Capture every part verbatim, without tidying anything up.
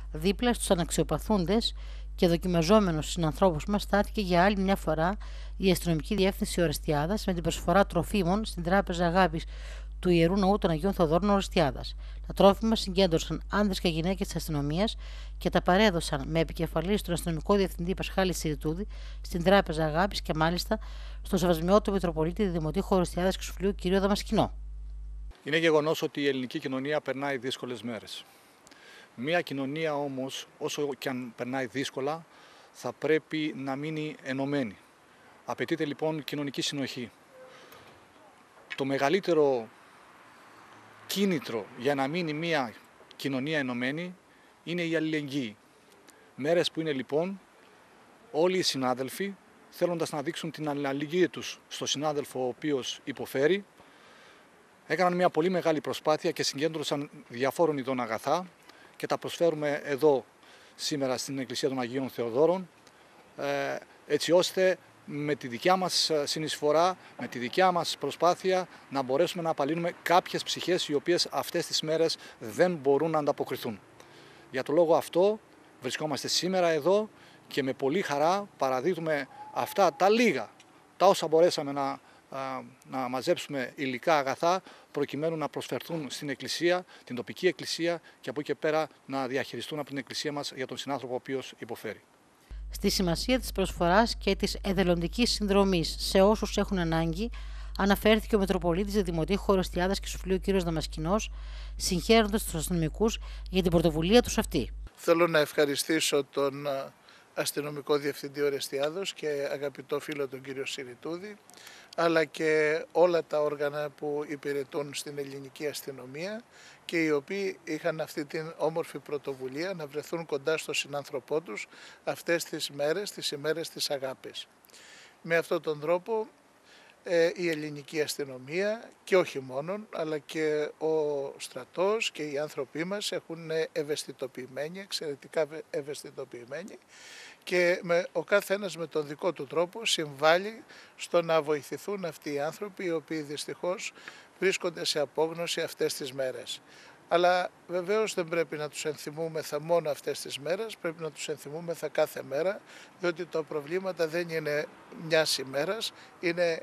Δίπλα στους αναξιοπαθούντες και δοκιμαζόμενους συνανθρώπους μας στάθηκε για άλλη μια φορά η Αστυνομική Διεύθυνση Ορεστιάδας με την προσφορά τροφίμων στην Τράπεζα Αγάπης του Ιερού Ναού των Αγίων Θοδόρων Ορεστιάδας. Τα τρόφιμα συγκέντρωσαν άνδρες και γυναίκες της αστυνομίας και τα παρέδωσαν με επικεφαλή στον αστυνομικό διευθυντή Πασχάλη Σιριτούδη στην Τράπεζα Αγάπης και μάλιστα στον Σεβασμιότο Μητροπολίτη Δημοτήχου Ορεστιάδας και Σουφλίου κ. Δαμασκηνό. Είναι γεγονός ότι η ελληνική κοινωνία περνάει δύσκολες μέρες. Μία κοινωνία όμως, όσο και αν περνάει δύσκολα, θα πρέπει να μείνει ενωμένη. Απαιτείται λοιπόν κοινωνική συνοχή. Το μεγαλύτερο κίνητρο για να μείνει μία κοινωνία ενωμένη είναι η αλληλεγγύη. Μέρες που είναι λοιπόν όλοι οι συνάδελφοι, θέλοντας να δείξουν την αλληλεγγύη τους στο συνάδελφο ο οποίος υποφέρει, έκαναν μια πολύ μεγάλη προσπάθεια και συγκέντρωσαν διαφόρων ειδών αγαθά και τα προσφέρουμε εδώ σήμερα στην Εκκλησία των Αγίων Θεοδόρων, έτσι ώστε με τη δικιά μας συνεισφορά, με τη δικιά μας προσπάθεια να μπορέσουμε να απαλύνουμε κάποιες ψυχές οι οποίες αυτές τις μέρες δεν μπορούν να ανταποκριθούν. Για το λόγο αυτό βρισκόμαστε σήμερα εδώ και με πολύ χαρά παραδίδουμε αυτά τα λίγα, τα όσα μπορέσαμε να, να μαζέψουμε υλικά αγαθά προκειμένου να προσφερθούν στην Εκκλησία, την τοπική Εκκλησία και από εκεί και πέρα να διαχειριστούν από την Εκκλησία μας για τον συνάνθρωπο ο οποίος υποφέρει. Στη σημασία της προσφοράς και της εθελοντικής συνδρομής σε όσους έχουν ανάγκη, αναφέρθηκε ο Μητροπολίτης Δημοτήχου Ορεστιάδας και Σουφλίου κ. Δαμασκηνός, συγχαίροντας τους αστυνομικούς για την πρωτοβουλία τους αυτή. Θέλω να ευχαριστήσω τον αστυνομικό διευθυντή Ορεστιάδος και αγαπητό φίλο τον κύριο Σιριτούδη, αλλά και όλα τα όργανα που υπηρετούν στην ελληνική αστυνομία και οι οποίοι είχαν αυτή την όμορφη πρωτοβουλία να βρεθούν κοντά στο συνάνθρωπό τους αυτές τις μέρες, τις ημέρες της αγάπης. Με αυτόν τον τρόπο η ελληνική αστυνομία και όχι μόνον, αλλά και ο στρατός και οι άνθρωποι μας έχουν ευαισθητοποιημένοι, εξαιρετικά ευαισθητοποιημένοι και με, ο κάθε ένας με τον δικό του τρόπο συμβάλλει στο να βοηθηθούν αυτοί οι άνθρωποι οι οποίοι δυστυχώς βρίσκονται σε απόγνωση αυτές τις μέρες. Αλλά βεβαίως δεν πρέπει να τους ενθυμούμεθα μόνο αυτές τις μέρες, πρέπει να τους ενθυμούμεθα κάθε μέρα, διότι τα προβλήματα δεν είναι μιας ημέρας, είναι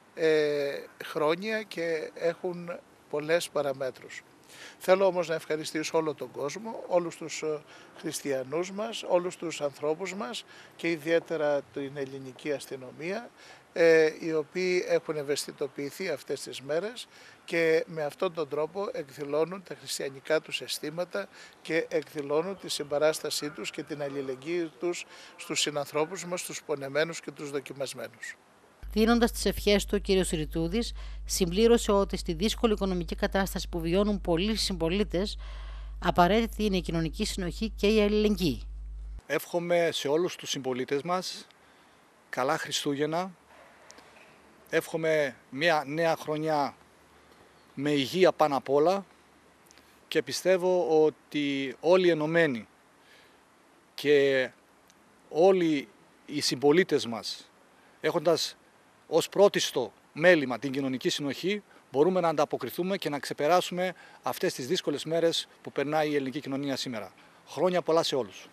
ε, χρόνια και έχουν πολλές παραμέτρους. Θέλω όμως να ευχαριστήσω όλο τον κόσμο, όλους τους χριστιανούς μας, όλους τους ανθρώπους μας και ιδιαίτερα την ελληνική αστυνομία, οι οποίοι έχουν ευαισθητοποιηθεί αυτές τις μέρες και με αυτόν τον τρόπο εκδηλώνουν τα χριστιανικά τους αισθήματα και εκδηλώνουν τη συμπαράστασή τους και την αλληλεγγύη τους στους συνανθρώπους μας, τους πονεμένους και τους δοκιμασμένους. Δίνοντας τις ευχές του, ο κ. Σιριτούδης συμπλήρωσε ότι στη δύσκολη οικονομική κατάσταση που βιώνουν πολλοί συμπολίτες, απαραίτητη είναι η κοινωνική συνοχή και η αλληλεγγύη. Εύχομαι σε όλους τους συμπολίτες μας καλά Χριστούγεννα. Εύχομαι μια νέα χρονιά με υγεία πάνω απ' όλα και πιστεύω ότι όλοι ενωμένοι και όλοι οι συμπολίτες μας έχοντας ως πρώτιστο μέλημα την κοινωνική συνοχή μπορούμε να ανταποκριθούμε και να ξεπεράσουμε αυτές τις δύσκολες μέρες που περνάει η ελληνική κοινωνία σήμερα. Χρόνια πολλά σε όλους.